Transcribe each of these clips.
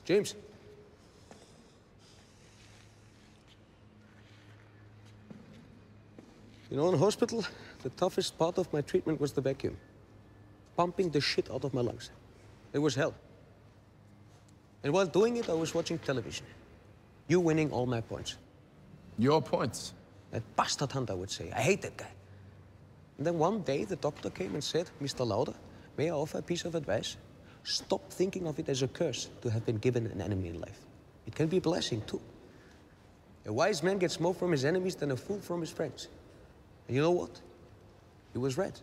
James. You know, in hospital, the toughest part of my treatment was the vacuum. Pumping the shit out of my lungs. It was hell. And while doing it, I was watching television. You winning all my points. Your points? That bastard hunt, I would say. I hate that guy. And then one day, the doctor came and said, Mr. Lauda, may I offer a piece of advice? Stop thinking of it as a curse to have been given an enemy in life. It can be a blessing, too. A wise man gets more from his enemies than a fool from his friends. And you know what? He was right.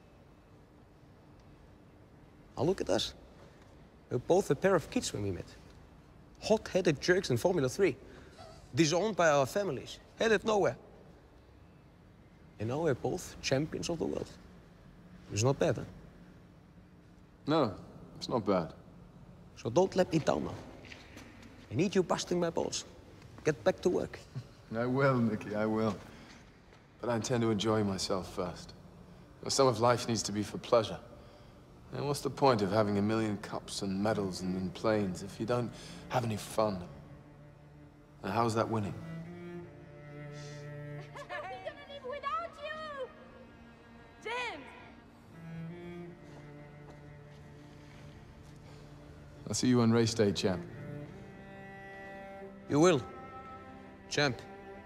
Now look at us. We're both a pair of kids when we met. Hot-headed jerks in Formula 3. Disowned by our families. Headed nowhere. And now we're both champions of the world. It's not bad, huh? No, it's not bad. So don't let me down now. I need you busting my balls. Get back to work. I will, Niki, I will. But I intend to enjoy myself first. Some of life needs to be for pleasure. And what's the point of having 1,000,000 cups and medals and planes if you don't have any fun? And how's that winning? We couldn't live without you! James! I'll see you on race day, champ. You will, champ.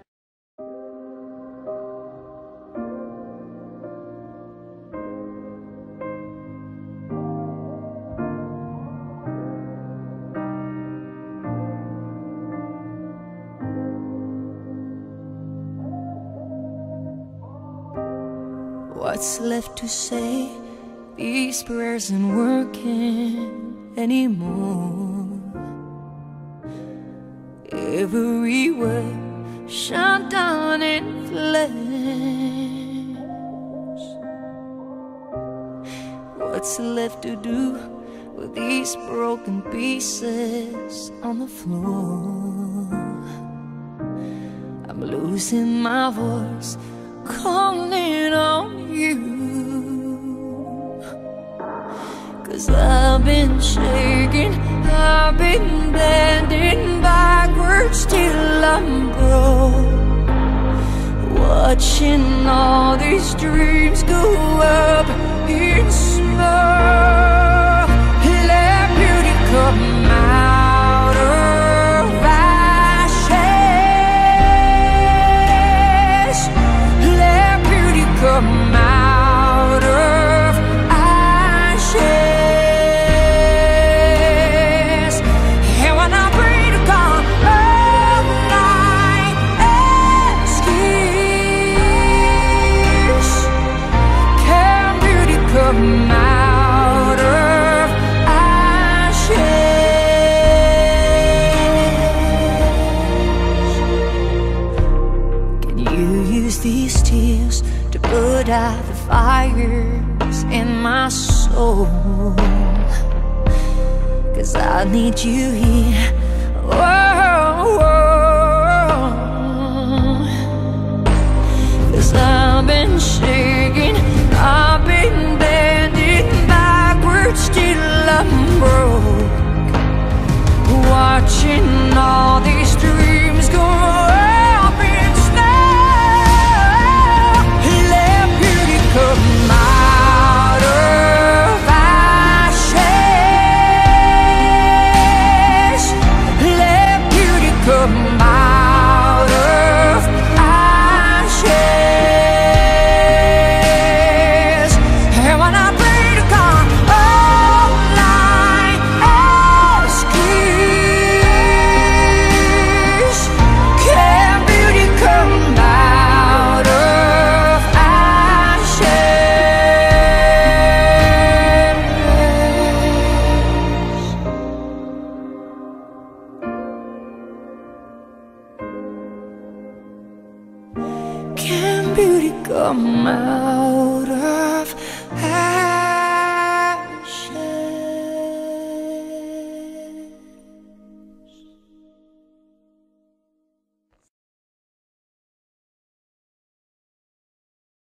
What's left to say? These prayers aren't working anymore. Every word shot down in flames. What's left to do with these broken pieces on the floor? I'm losing my voice, calling on you. 'Cause I've been shaking, I've been bending backwards till I'm broke, watching all these dreams go up in smoke. Let beauty come out of ashes. Let beauty come out of ashes. And when I pray to God of my excuse, can beauty come out of ashes? Can you use these tears to put out the fires in my soul? 'Cause I need you here. Whoa, whoa. 'Cause I've been shaking, I've been bending backwards till I'm broke, watching